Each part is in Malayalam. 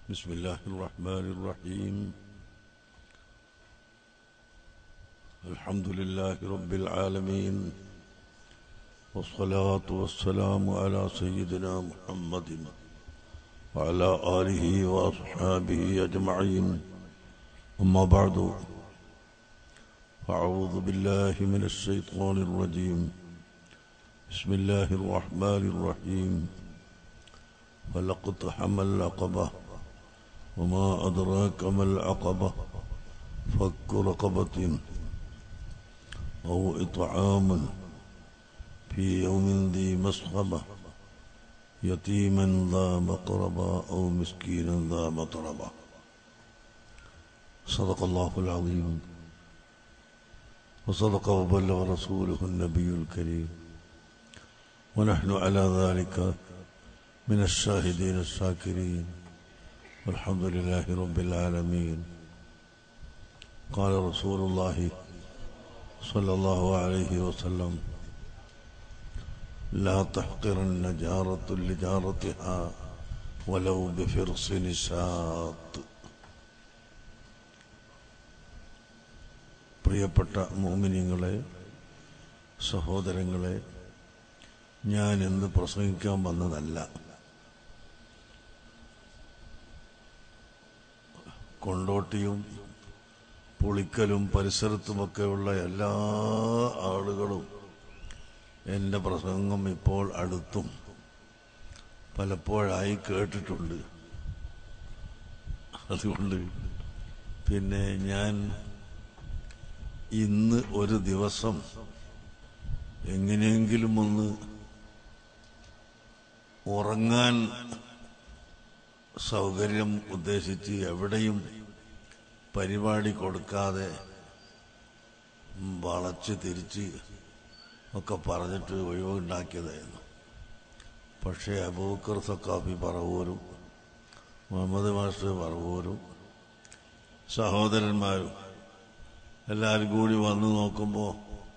بسم الله الرحمن الرحيم. الحمد لله رب العالمين، والصلاة والسلام على سيدنا محمد وعلى آله وأصحابه أجمعين. أما بعد، أعوذ بالله من الشيطان الرجيم. بسم الله الرحمن الرحيم. فلاقتحم العقبة وما أدراك ما العقبة فك رقبة أو إطعام في يوم ذي مسغبة يتيما ذا مقربة أو مسكينا ذا متربة. صدق الله العظيم وصدق وبلغ رسوله النبي الكريم، ونحن على ذلك من الشاهدين الشاكرين، والحمد لله رب العالمين. قال رسول الله صلى الله عليه وسلم: لا تحقرن جارة لجارتها ولو بفرص نشاط. പ്രിയപ്പെട്ട മുഅ്മിനീങ്ങളെ, സഹോദരങ്ങളെ, ഞാൻ ഇന്ന് പ്രസംഗിക്കാൻ വന്നതല്ല. കൊണ്ടോട്ടിയും പുളിക്കലും പരിസരത്തുമൊക്കെയുള്ള എല്ലാ ആളുകളും എൻ്റെ പ്രസംഗം ഇപ്പോൾ അടുത്തും പലപ്പോഴായി കേട്ടിട്ടുണ്ട്. അതുകൊണ്ട് പിന്നെ ഞാൻ ഇന്ന് ഒരു ദിവസം എങ്ങനെയെങ്കിലും ഒന്ന് ഉറങ്ങാൻ സൗകര്യം ഉദ്ദേശിച്ച് എവിടെയും പരിപാടി കൊടുക്കാതെ വളച്ച് തിരിച്ച് ഒക്കെ പറഞ്ഞിട്ട് ഒഴിവുണ്ടാക്കിയതായിരുന്നു. പക്ഷേ അബൂബക്കർ സഖാഫി പറവൂരും മുഹമ്മദ് മാസ്റ്റർ പറവൂരും സഹോദരന്മാരും എല്ലാവരും കൂടി വന്ന് നോക്കുമ്പോൾ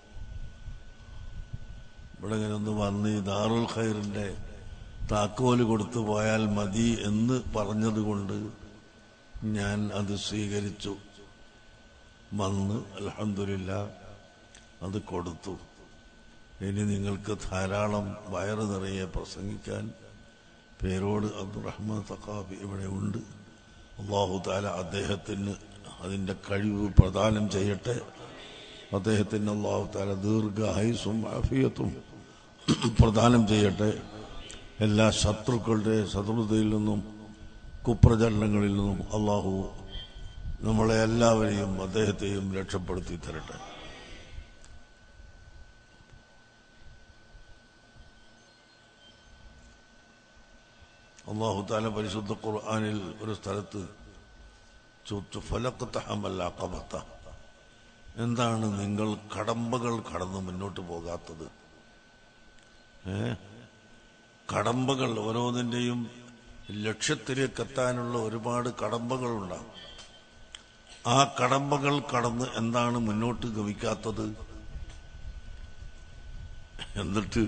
ഇവിടെ ഇങ്ങനെ ഒന്ന് വന്ന് ദാറുൽ ഖൈറിന്റെ താക്കോല് കൊടുത്തു പോയാൽ മതി എന്ന് പറഞ്ഞതുകൊണ്ട് ഞാൻ അത് സ്വീകരിച്ചു. വന്ന് അൽഹംദുലില്ലാ അത് കൊടുത്തു. ഇനി നിങ്ങൾക്ക് ധാരാളം വയറ് നിറയെ പ്രസംഗിക്കാൻ പേരോട് അബ്ദുറഹ്മാൻ സഖാഫി ഇവിടെ ഉണ്ട്. അല്ലാഹു തആല അദ്ദേഹത്തിന് അതിന്റെ കഴിവ് പ്രദാനം ചെയ്യട്ടെ. അദ്ദേഹത്തിന് അല്ലാഹു തആല ദീർഘായുസ്സും ആഫിയത്തും പ്രദാനം ചെയ്യട്ടെ. എല്ലാ ശത്രുതയിൽ നിന്നും കുപ്രചരണങ്ങളിൽ നിന്നും അല്ലാഹു നമ്മളെ എല്ലാവരെയും അദ്ദേഹത്തെയും രക്ഷപ്പെടുത്തി തരട്ടെ. അല്ലാഹു തആല പരിശുദ്ധ ഖുർആനിൽ ഒരു സ്ഥലത്ത് ഫലഖ്തഹമൽ അഖബത, എന്താണ് നിങ്ങൾ കടമ്പകൾ കടന്ന് മുന്നോട്ട് പോകാത്തത്? കടമ്പകൾ, ഓരോന്നിന്റെയും ലക്ഷ്യത്തിലേക്ക് എത്താനുള്ള ഒരുപാട് കടമ്പകളുണ്ടാകും. ആ കടമ്പകൾ കടന്ന് എന്താണ് മുന്നോട്ട് ഗമിക്കാത്തത്? എന്നിട്ട്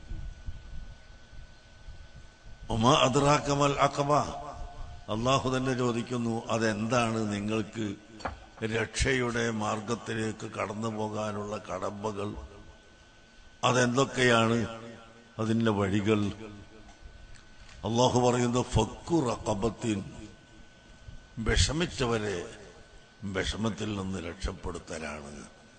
ഒമാ അദ്റാകമൽ അഖബ, അള്ളാഹു തന്നെ ചോദിക്കുന്നു, അതെന്താണ് നിങ്ങൾക്ക് രക്ഷയുടെ മാർഗത്തിലേക്ക് കടന്നു പോകാനുള്ള കടമ്പകൾ? അതെന്തൊക്കെയാണ് അതിന്റെ വഴികൾ? അള്ളാഹു പറയുന്നു, ഫക്കു റഖബത്തിൻ, വിഷമിച്ചവരെ വിഷമത്തിൽ നിന്ന് രക്ഷപ്പെടുത്തലാണ്.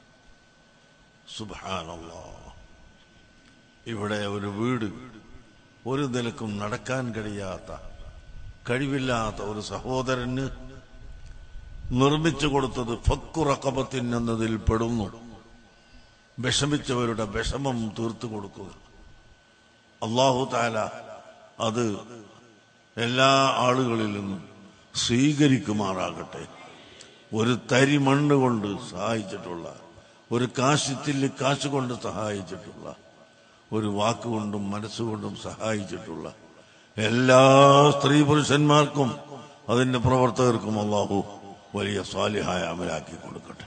സുബ്ഹാനല്ലാഹ്. ഇവിടെ ഒരു വീട് ഒരു നിലക്കും നടക്കാൻ കഴിവില്ലാത്ത ഒരു സഹോദരന് നിർമ്മിച്ചു കൊടുത്തത് ഫക്കു റഖബത്തിൻ എന്നതിൽ പെടുന്നു. വിഷമിച്ചവരുടെ വിഷമം തീർത്തു കൊടുക്കുക. അല്ലാഹു തആല അത് എല്ലാ ആളുകളിൽ നിന്നും സ്വീകരിക്കുമാറാകട്ടെ. ഒരു തരി മണ്ണ് കൊണ്ട് സഹായിച്ചിട്ടുള്ള, ഒരു കാശിച്ചില്ലി കാശ് കൊണ്ട് സഹായിച്ചിട്ടുള്ള, ഒരു വാക്കുകൊണ്ടും മനസ്സുകൊണ്ടും സഹായിച്ചിട്ടുള്ള എല്ലാ സ്ത്രീ പുരുഷന്മാർക്കും അതിന്റെ പ്രവർത്തകർക്കും അല്ലാഹു വലിയ സാലിഹായ അമലാക്കി കൊടുക്കട്ടെ.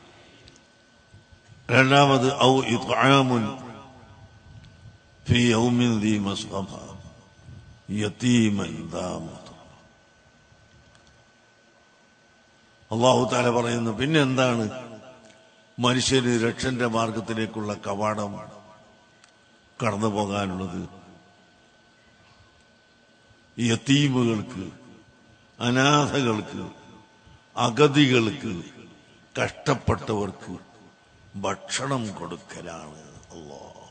രണ്ടാമത് ഔ ഇത്ആമുൻ ഫീ യൗമിൻ ദീ മസ്ഗബ യതീമൻ ദാ മത്റബ, അല്ലാഹു തആല പറയുന്നു, പിന്നെ എന്താണ് മനുഷ്യന് രക്ഷന്റെ മാർഗത്തിലേക്കുള്ള കവാടം കടന്നു പോകാനുള്ളത്? യതീമുകൾക്ക്, അനാഥകൾക്ക്, അഗതികൾക്ക്, കഷ്ടപ്പെട്ടവർക്ക് ഭക്ഷണം കൊടുക്കലാണ്. അല്ലാഹ്,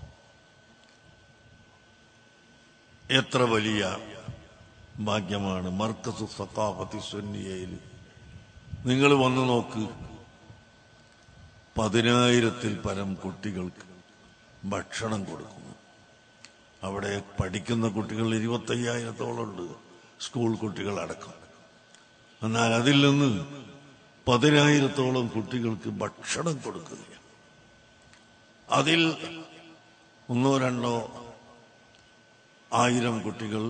എത്ര വലിയ ഭാഗ്യമാണ്. മർക്കസു സഖാഫത്തി സുന്നിയയിൽ നിങ്ങൾ വന്നു നോക്ക്, 10,000-ൽ പരം കുട്ടികൾക്ക് ഭക്ഷണം കൊടുക്കുന്നു. അവിടെ പഠിക്കുന്ന കുട്ടികൾ 25,000-ഓളം ഉണ്ട്, സ്കൂൾ കുട്ടികളടക്കം. എന്നാൽ അതിൽ നിന്ന് 10,000-ഓളം കുട്ടികൾക്ക് ഭക്ഷണം കൊടുക്കുകയാണ്. അതിൽ 1-2 ആയിരം കുട്ടികൾ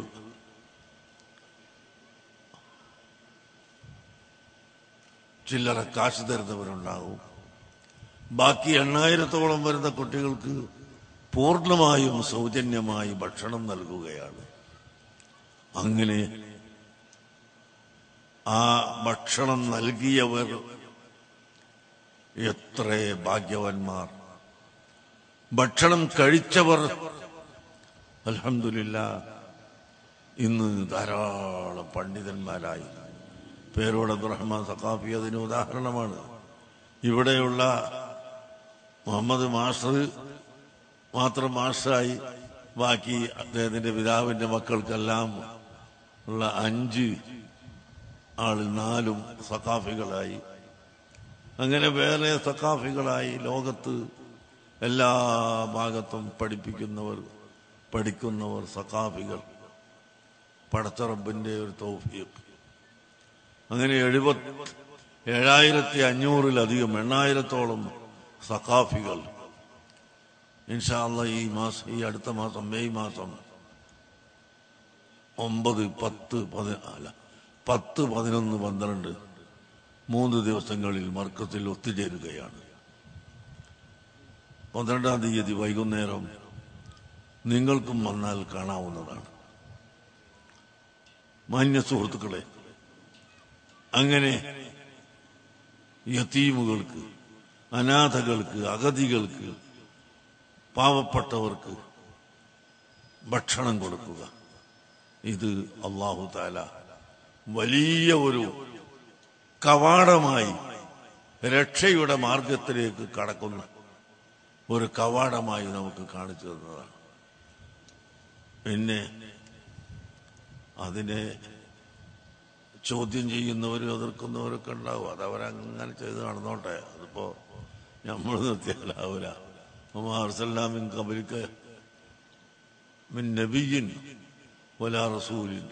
ചില്ലറ കാശ് തരുന്നവരുണ്ടാകും. ബാക്കി 8,000-ഓളം വരുന്ന കുട്ടികൾക്ക് പൂർണ്ണമായും സൗജന്യമായി ഭക്ഷണം നൽകുകയാണ്. അങ്ങനെ ആ ഭക്ഷണം നൽകിയവർ എത്ര ഭാഗ്യവാന്മാർ. ഭക്ഷണം കഴിച്ചവർ അൽഹംദുലില്ലാഹ് ഇന്ന് ധാരാളം പണ്ഡിതന്മാരായി. പേരോട് അബ്ദുറഹ്മാൻ സഖാഫി അതിന് ഉദാഹരണമാണ്. ഇവിടെയുള്ള മുഹമ്മദ് മാസ്റ്റർ മാത്രം മാസ്റ്ററായി, ബാക്കി അദ്ദേഹത്തിന്റെ പിതാവിന്റെ മക്കൾക്കെല്ലാം ഉള്ള 5 ആളിൽ 4 സഖാഫികളായി. അങ്ങനെ വേറെ സഖാഫികളായി ലോകത്ത് എല്ലാ ഭാഗത്തും പഠിക്കുന്നവർ സഖാഫികൾ. പടച്ച റബ്ബിന്റെ ഒരു തൗഫീഖ്. അങ്ങനെ 7,500-ലധികം 8,000-ഓളം സഖാഫികൾ ഇൻഷാ അല്ലാഹ് ഈ അടുത്ത മാസം മെയ് മാസം 9, 10, 11, 12 3 ദിവസങ്ങളിൽ മർക്കസിൽ ഒത്തുചേരുകയാണ്. 12-ാം തീയതി വൈകുന്നേരം നിങ്ങൾക്കും വന്നാൽ കാണാവുന്നതാണ്. മാന്യ സുഹൃത്തുക്കളെ, അങ്ങനെ യതീമുകൾക്ക്, അനാഥകൾക്ക്, അഗതികൾക്ക്, പാവപ്പെട്ടവർക്ക് ഭക്ഷണം കൊടുക്കുക, ഇത് അല്ലാഹു തആല വലിയ ഒരു കവാടമായി, രക്ഷയുടെ മാർഗത്തിലേക്ക് കടക്കുന്ന ഒരു കവാടമായി നമുക്ക് കാണിച്ചു തന്നതാണ്. പിന്നെ അതിനെ ചോദ്യം ചെയ്യുന്നവരും എതിർക്കുന്നവരൊക്കെ ഉണ്ടാവും. അതവരങ്ങനെ ചെയ്ത് നടന്നോട്ടെ. അതിപ്പോ നമ്മൾ നിർത്തിയാലാവൂല. വമാ അർസൽനാ മിൻ ഖബ്ലിക മിൻ നബിയ്യിൻ വലാ റസൂലിൻ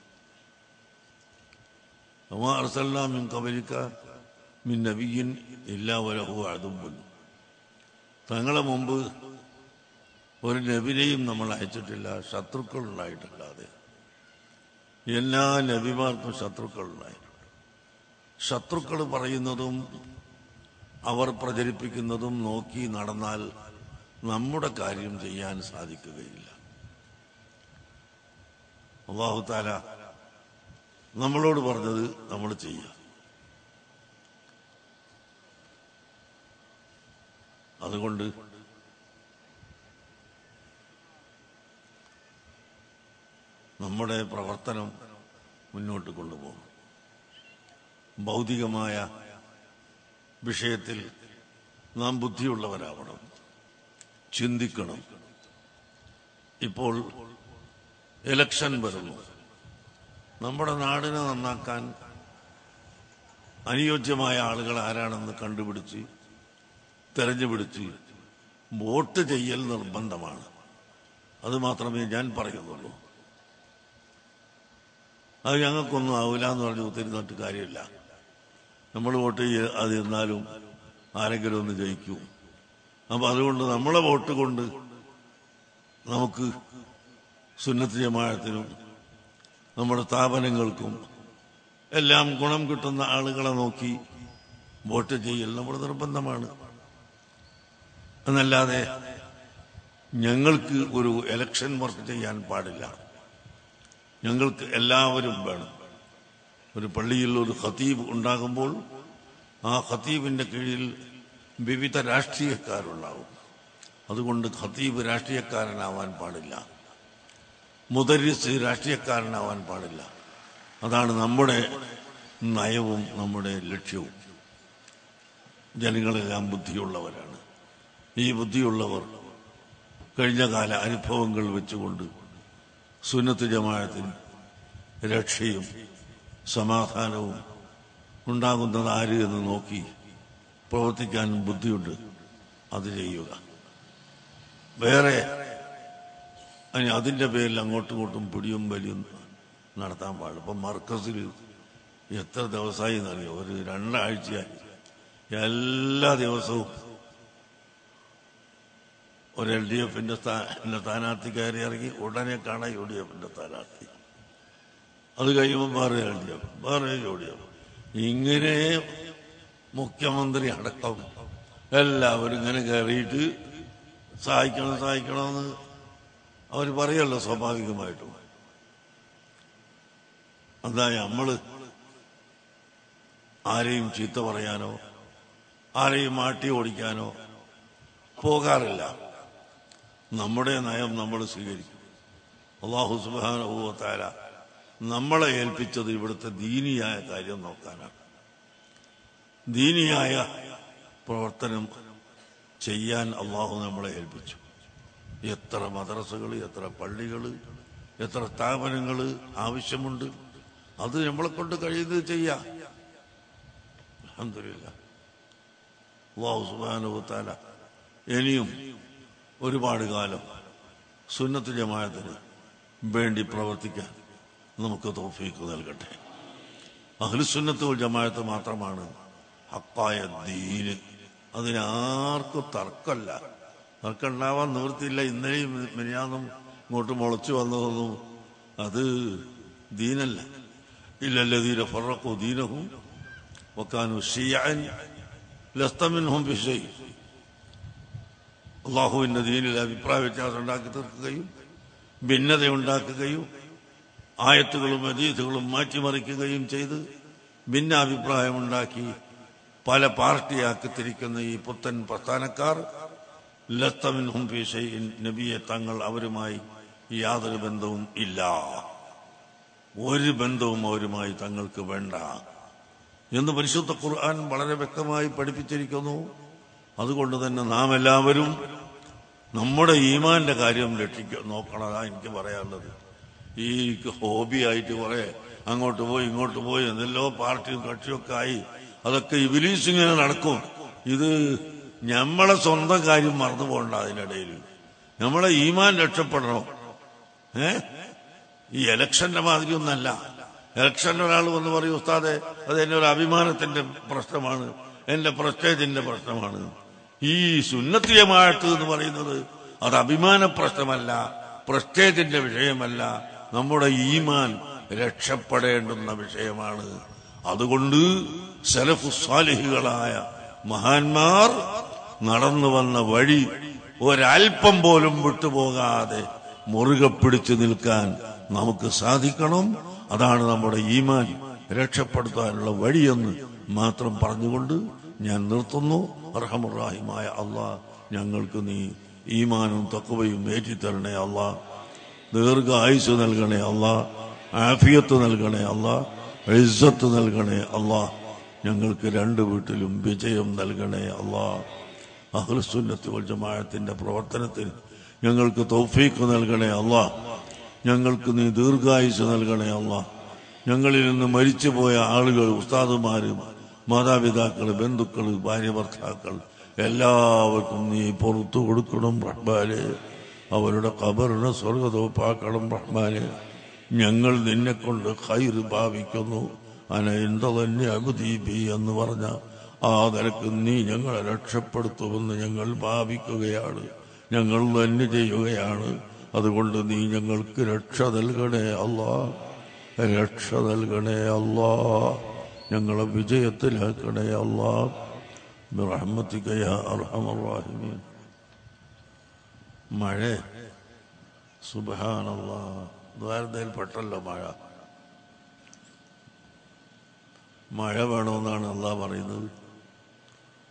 വമാ അർസൽനാ മിൻ ഖബ്ലിക മിൻ നബിയ്യിൻ ഇല്ലാ വലഹു അദുവ്വുൻ. തങ്ങളെ മുമ്പ് ഒരു നബിനെയും നമ്മൾ അയച്ചിട്ടില്ല, ശത്രുക്കൾ ഉണ്ടായിട്ടില്ലാതെ. എല്ലാ നബിമാർക്കും ശത്രുക്കൾ ഉണ്ടായിട്ടുണ്ട്. ശത്രുക്കൾ പറയുന്നതും അവർ പ്രചരിപ്പിക്കുന്നതും നോക്കി നടന്നാൽ നമ്മുടെ കാര്യം ചെയ്യാൻ സാധിക്കുകയില്ല. അല്ലാഹു തആല നമ്മളോട് പറഞ്ഞത് നമ്മൾ ചെയ്യാം. അതുകൊണ്ട് നമ്മുടെ പ്രവർത്തനം മുന്നോട്ട് കൊണ്ടുപോകും. ഭൗതികമായ വിഷയത്തിൽ നാം ബുദ്ധിയുള്ളവരാവണം, ചിന്തിക്കണം. ഇപ്പോൾ ഇലക്ഷൻ വരുന്നു. നമ്മുടെ നാടിനെ നന്നാക്കാൻ അനുയോജ്യമായ ആളുകൾ ആരാണെന്ന് കണ്ടുപിടിച്ച് തെരഞ്ഞുപിടിച്ച് വോട്ട് ചെയ്യൽ നിർബന്ധമാണ്. അത് മാത്രമേ ഞാൻ പറയുന്നുള്ളൂ. അത് ഞങ്ങൾക്കൊന്നും ആവില്ല എന്ന് പറഞ്ഞ് ഒത്തിരുന്നിട്ട് കാര്യമില്ല. നമ്മൾ വോട്ട് അതിരുന്നാലും ആരെങ്കിലും ഒന്ന് ജയിക്കും. അപ്പൊ അതുകൊണ്ട് നമ്മളെ വോട്ട് കൊണ്ട് നമുക്ക് സുന്നത്ത് ജമാഅത്തിനും നമ്മുടെ സ്ഥാപനങ്ങൾക്കും എല്ലാം ഗുണം കിട്ടുന്ന ആളുകളെ നോക്കി വോട്ട് ചെയ്യൽ നമ്മുടെ നിർബന്ധമാണ്. എന്നല്ലാതെ ഞങ്ങൾക്ക് ഒരു ഇലക്ഷൻ വർക്ക് ചെയ്യാൻ പാടില്ല. ഞങ്ങൾക്ക് എല്ലാവരും വേണം. ഒരു പള്ളിയിൽ ഒരു ഖതീബ് ഉണ്ടാകുമ്പോൾ ആ ഖതീബിന്റെ കീഴിൽ വിവിധ രാഷ്ട്രീയക്കാരുണ്ടാവും. അതുകൊണ്ട് ഖതീബ് രാഷ്ട്രീയക്കാരനാവാൻ പാടില്ല, മുദരിസ് രാഷ്ട്രീയക്കാരനാവാൻ പാടില്ല. അതാണ് നമ്മുടെ നയവും നമ്മുടെ ലക്ഷ്യവും. ജനങ്ങളെല്ലാം ബുദ്ധിയുള്ളവരാണ്. ഈ ബുദ്ധിയുള്ളവർ കഴിഞ്ഞ കാല അനുഭവങ്ങൾ വെച്ചുകൊണ്ട് സുന്നത്ത് ജമാഅത്തിന് രക്ഷയും സമാധാനവും ഉണ്ടാകുന്നത് ആര് എന്ന് നോക്കി പ്രവർത്തിക്കാൻ ബുദ്ധിയുണ്ട്, അത് ചെയ്യുക. വേറെ അതിന്റെ പേരിൽ അങ്ങോട്ടും ഇങ്ങോട്ടും പിടിയും വലിയും നടത്താൻ പാടില്ല. ഇപ്പം മർക്കസിൽ എത്ര ദിവസമായി എന്നറിയോ? ഒരു 2 ആഴ്ചയായി എല്ലാ ദിവസവും ഒരു LDFന്റെ സ്ഥാനാർത്ഥി കയറി ഇറങ്ങി, ഉടനെ കാണാൻ UDFന്റെ സ്ഥാനാർത്ഥി, അത് കഴിയുമ്പോൾ വേറെ LDF, വേറെ UDF, ഇങ്ങനെ മുഖ്യമന്ത്രി അടക്കം എല്ലാവരും ഇങ്ങനെ കയറിയിട്ട് സഹായിക്കണമെന്ന് അവർ പറയല്ലോ സ്വാഭാവികമായിട്ടും. അതായത് നമ്മള് ആരെയും ചീത്ത പറയാനോ ആരെയും മാട്ടി ഓടിക്കാനോ പോകാറില്ല. നമ്മുടെ നയം നമ്മൾ സ്വീകരിക്കും. അല്ലാഹു സുബ്ഹാനഹു വ തആല നമ്മളെ ഏൽപ്പിച്ചത് ഇവിടുത്തെ ദീനിയായ കാര്യം നോക്കാനാണ്. ദീനിയായ പ്രവർത്തനം ചെയ്യാൻ അല്ലാഹു നമ്മളെ ഏൽപ്പിച്ചു. എത്ര മദ്രസകൾ, എത്ര പള്ളികൾ, എത്ര സ്ഥാപനങ്ങൾ ആവശ്യമുണ്ട്, അത് നമ്മളെ കൊണ്ട് കഴിയുന്നത് ചെയ്യാം. അൽഹംദുലില്ലാഹ്. അല്ലാഹു സുബ്ഹാനഹു വ തആല ഇനിയും ഒരുപാട് കാലം സുന്നത്ത് ജമാഅത്തിന് വേണ്ടി പ്രവർത്തിക്കാൻ നമുക്ക് തൗഫീഖ് നൽകട്ടെ. അഹ്ലുസുന്നത്ത് വൽ ജമാഅത്ത് മാത്രമാണ് ഹക്കായ ദീന്. അതിനാർക്കും തർക്കമല്ല. തർക്കം ഉണ്ടാവാൻ നിവൃത്തിയില്ല. ഇന്നലെയും മിനിയാന്നും ഇങ്ങോട്ട് മുളച്ചു വന്നതൊന്നും അത് ദീനല്ല. ഇല്ലല്ലദീന ഫറഖു ദീനഹും വകാനു ശിയഅൻ ലസ്ത മിൻഹും ബിശൈ. അല്ലാഹുവിന്റെ ദീനിൽ അഭിപ്രായ വ്യത്യാസം ഉണ്ടാക്കി തീർക്കുകയും ഭിന്നതയുണ്ടാക്കുകയും ആയത്തുകളും ഹദീസുകളും മാറ്റിമറിക്കുകയും ചെയ്ത് ഭിന്നാഭിപ്രായമുണ്ടാക്കി പല പാർട്ടിയാക്കി തിരിക്കുന്ന ഈ പുത്തൻ പ്രസ്ഥാനക്കാർ ലസ്ത മിൻഹും ഫീ ശൈഇൻ, നബിയെ തങ്ങൾ അവരുമായി യാതൊരു ബന്ധവും ഇല്ല, ഒരു ബന്ധവും അവരുമായി തങ്ങൾക്ക് വേണ്ട എന്ന് പരിശുദ്ധ ഖുർആൻ വളരെ വ്യക്തമായി പഠിപ്പിച്ചിരിക്കുന്നു. അതുകൊണ്ട് തന്നെ നാം എല്ലാവരും നമ്മുടെ ഈമാന്റെ കാര്യം നോക്കണതാ എനിക്ക് പറയാനുള്ളത്. ഈ ഹോബിയായിട്ട് കുറെ അങ്ങോട്ട് പോയി ഇങ്ങോട്ട് പോയി എന്തെല്ലോ പാർട്ടിയും കക്ഷിയൊക്കെ ആയി, അതൊക്കെ ഇബ്ലീസ് ഇങ്ങനെ നടക്കും. ഇത് നമ്മളെ സ്വന്തം കാര്യം മറന്നു പോകണ്ട. അതിനിടയിൽ നമ്മളെ ഈമാൻ രക്ഷപ്പെടണം. ഈ ഇലക്ഷന്റെ മാതിരി ഒന്നല്ല. ഇലക്ഷന്റെ ഒരാൾ വന്ന് പറയും, ഉസ്താദെ അത് എന്റെ ഒരു അഭിമാനത്തിന്റെ പ്രശ്നമാണ്, എന്റെ പ്രസ്റ്റേജിന്റെ പ്രശ്നമാണ്. ഈ സുന്നത്ത് ജമാഅത്ത് എന്ന് പറയുന്നത് അത് അഭിമാന പ്രശ്നമല്ല, പ്രസ്റ്റേജിന്റെ വിഷയമല്ല, നമ്മുടെ ഈമാൻ രക്ഷപ്പെടേണ്ടുന്ന വിഷയമാണ്. അതുകൊണ്ട് സലഫു സാലിഹുകളായ മഹാന്മാർ നടന്നു വന്ന വഴി ഒരൽപ്പം പോലും വിട്ടുപോകാതെ മുറുകെ പിടിച്ചു നിൽക്കാൻ നമുക്ക് സാധിക്കണം. അതാണ് നമ്മുടെ ഈമാൻ രക്ഷപ്പെടുത്താനുള്ള വഴിയെന്ന് മാത്രം പറഞ്ഞുകൊണ്ട് ഞാൻ നിർത്തുന്നു. അർഹമുർ റഹീമായ അല്ലാഹ്, ഞങ്ങൾക്ക് നീ ഈമാനും തഖ്വയും ഏറ്റിത്തരണേ അല്ലാഹ്. ദീർഘായുസ് നൽകണേ അല്ലാഹ്, ആഫിയത്ത് നൽകണേ അല്ലാഹ്, ഇസ്സത്ത് നൽകണേ അല്ലാഹ്. ഞങ്ങൾക്ക് 2 വീട്ടിലും വിജയം നൽകണേ അല്ലാഹ്. അഹ്ലുസുന്നത്ത് വൽ ജമാഅത്തിന്റെ പ്രവർത്തനത്തിന് ഞങ്ങൾക്ക് തൗഫീഖ് നൽകണേ അല്ലാഹ്. ഞങ്ങൾക്ക് നീ ദീർഘായുസ് നൽകണേ അല്ലാഹ്. ഞങ്ങളിൽ നിന്ന് മരിച്ചുപോയ ആളുകൾ, ഉസ്താദുമാരും മാതാപിതാക്കള്, ബന്ധുക്കള്, ഭാര്യ ഭർത്താക്കൾ എല്ലാവർക്കും നീ പുറത്തു കൊടുക്കണം റഹ്മാനെ. അവരുടെ ഖബറിനെ സ്വർഗ്ഗതോപ്പാക്കണം റഹ്മാനെ. ഞങ്ങൾ നിന്നെ കൊണ്ട് ഖൈറ് ഭാവിക്കുന്നു. അന ഇൻദ അബ്ദി ബി എന്ന് പറഞ്ഞ ആ നിലക്ക് നീ ഞങ്ങളെ രക്ഷപ്പെടുത്തുമെന്ന് ഞങ്ങൾ ഭാവിക്കുകയാണ്, ഞങ്ങൾ തന്നെ ചെയ്യുകയാണ്. അതുകൊണ്ട് നീ ഞങ്ങൾക്ക് രക്ഷ നൽകണേ അല്ലാഹ്, രക്ഷ നൽകണേ അല്ലാഹ്. ഞങ്ങളെ വിജയത്തിലാക്കണേ അല്ലാഹ് ബിറഹ്മതിക യാ അർഹമർ റഹീമീൻ. മഴ സുബ്ഹാനല്ലാഹ്, ദ്വാരതയിൽപ്പെട്ടല്ലോ മഴ വേണമെന്നാണ് അല്ലാഹ് പറയുന്നത്.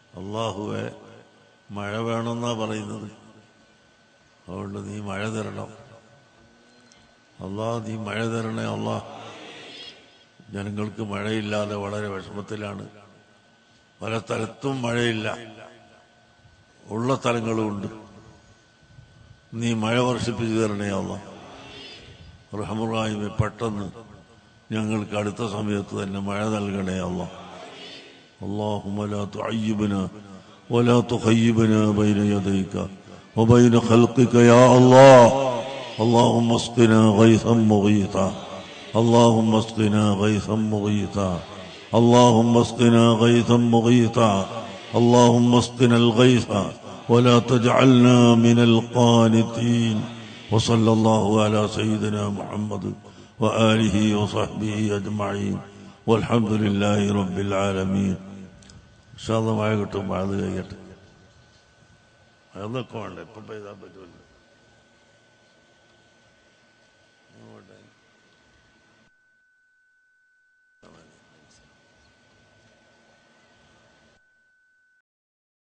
അള്ളാഹുവെ മഴ വേണമെന്നാ പറയുന്നത്. അതുകൊണ്ട് നീ മഴ തരണം അള്ളാഹ്, നീ മഴ തരണേ അള്ളാഹ്. ജനങ്ങൾക്ക് മഴയില്ലാതെ വളരെ വിഷമത്തിലാണ്. പല സ്ഥലത്തും മഴയില്ല, ഉള്ള സ്ഥലങ്ങളുമുണ്ട്. നീ മഴ വർഷിപ്പിച്ചു തരണേ അള്ളാഹ്. റഹ്മാനെ പെട്ടെന്ന് ഞങ്ങൾക്ക് അടുത്ത സമയത്ത് തന്നെ മഴ നൽകണേ അള്ളാഹ്. اللهم لا تعيبنا ولا تخيبنا بين يديك وبين خلقك يا الله. اللهم اسقنا غيثا مغيثا، اللهم اسقنا غيثا مغيثا، اللهم اسقنا غيثا مغيثا، اللهم اسقنا الغيث ولا تجعلنا من القانتين. وصلى الله على سيدنا محمد وآله وصحبه أجمعين والحمد لله رب العالمين. إن شاء الله معي قلتم بعض الأيات هذا كون لك بيضا بجول